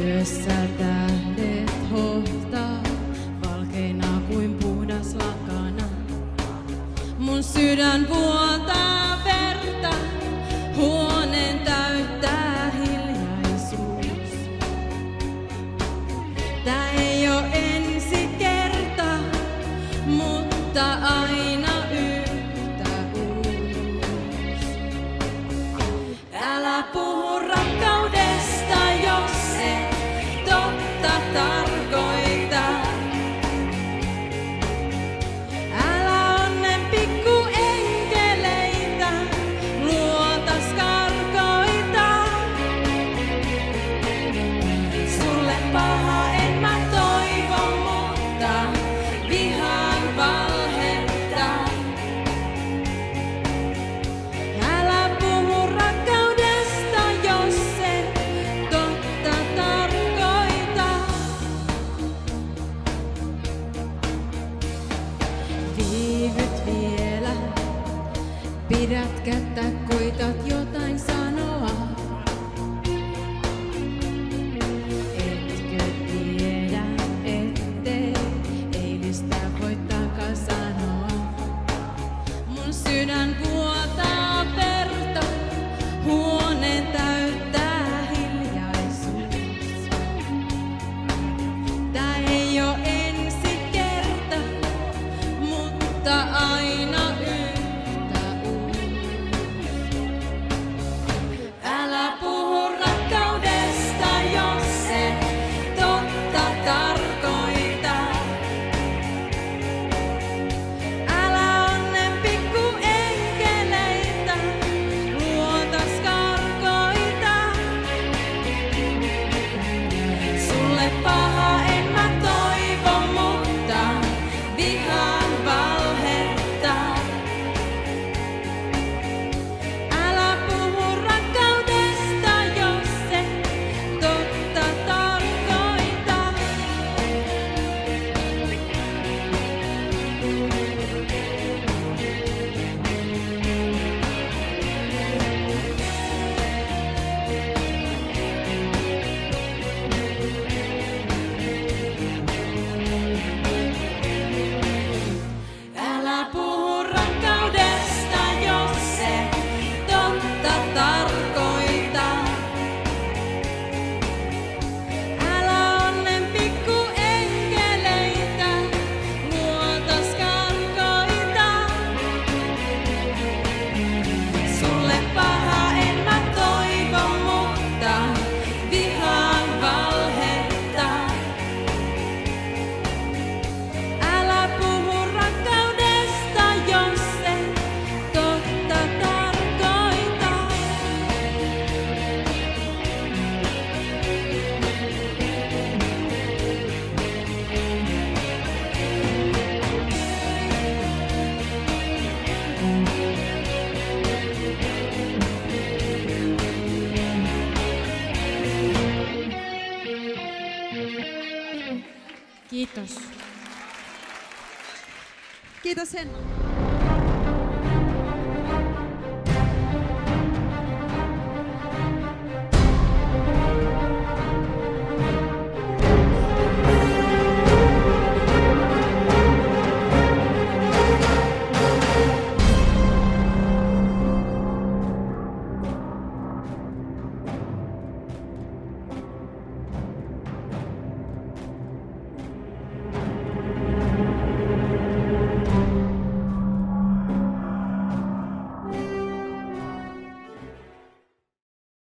Yössä tähdet hohtaa, valkeina kuin puhdas lakana. Mun sydän vuotaa verta, huoneen täyttää hiljaisuus. Tää ei oo ensi kerta, mutta aina yhtä uus. Älä puhu rakkaudesta, jos et totta tarkoita. Älä onnen pikku enkeleitä, luotas karkoita. Sulle paha en mä toivo, mutta vihaan valhetta. Älä puhu rakkaudesta, jos et totta tarkoita. Viivyt vielä, pidät kättä, koitat jotain sanoa. Etkö tiedä, ettei eilistä voi takas sanoa? Mun sydän vuotaa verta, huoneen täyttää hiljaisuus. Tää ei oo ensi kerta, mutta aina yhtä uus. Älä puhu rakkaudesta, jos et totta tarkoita. Älä onnen pikku enkeleitä, luotas karkoita. Sulle paha en mä toivo, mutta vihaan valhetta. Älä puhu rakkaudesta, jos et totta tarkoita. Älä puhu rakkaudesta, jos et totta tarkoita. Älä onnen pikku enkeleitä, luotas karkoita. Sulle paha en mä toivo, mutta vihaan valhetta. Älä puhu rakkaudesta, jos et totta tarkoita. Kiitos. Kiitos Henna.